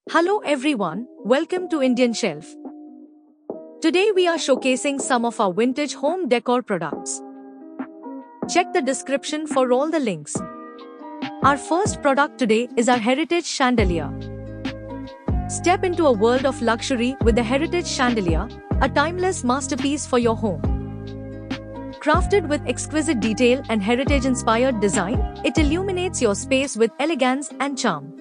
Hello everyone, welcome to Indian Shelf. Today we are showcasing some of our vintage home decor products. Check the description for all the links. Our first product today is our Heritage Chandelier. Step into a world of luxury with the Heritage Chandelier, a timeless masterpiece for your home. Crafted with exquisite detail and heritage-inspired design, it illuminates your space with elegance and charm.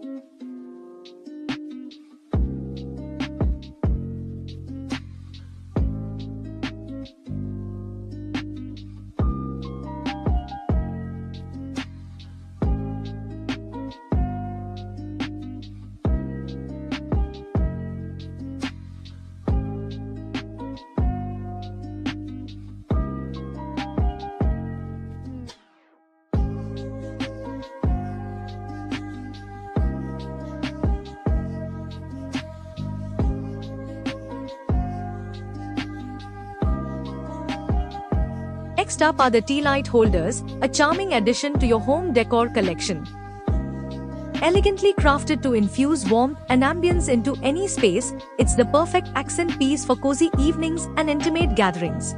Next up are the tea light holders, a charming addition to your home decor collection. Elegantly crafted to infuse warmth and ambience into any space, it's the perfect accent piece for cozy evenings and intimate gatherings.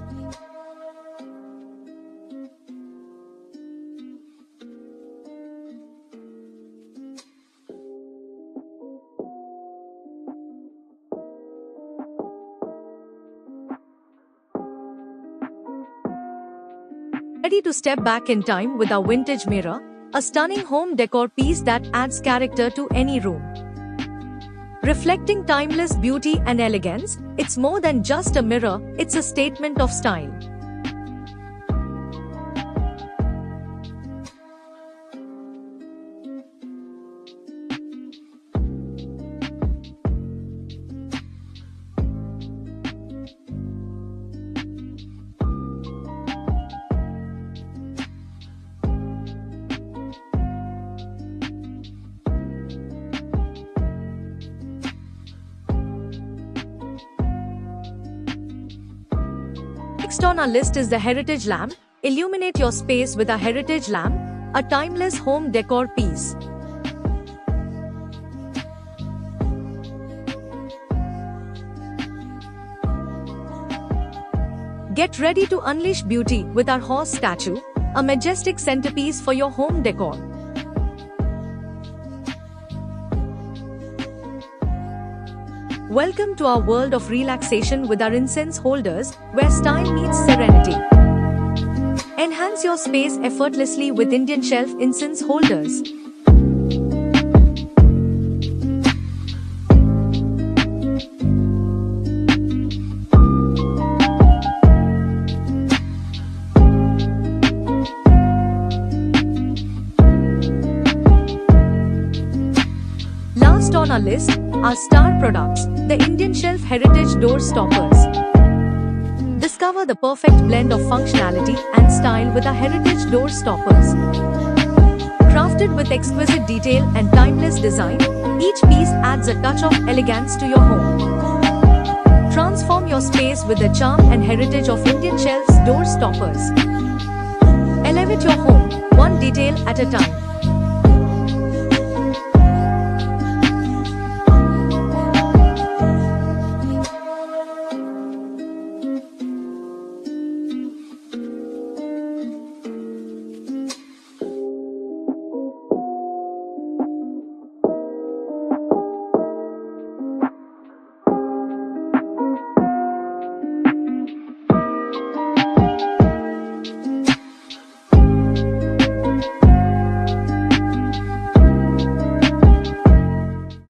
Ready to step back in time with our vintage mirror, a stunning home decor piece that adds character to any room. Reflecting timeless beauty and elegance, it's more than just a mirror, it's a statement of style. Next on our list is the Heritage Lamp. Illuminate your space with a Heritage Lamp, a timeless home decor piece. Get ready to unleash beauty with our horse statue, a majestic centerpiece for your home decor. Welcome to our world of relaxation with our incense holders, where style meets serenity. Enhance your space effortlessly with Indian Shelf incense holders. Last on our list, our star products, the Indian Shelf Heritage Door Stoppers. Discover the perfect blend of functionality and style with our Heritage Door Stoppers. Crafted with exquisite detail and timeless design, each piece adds a touch of elegance to your home. Transform your space with the charm and heritage of Indian Shelf's door stoppers. Elevate your home, one detail at a time.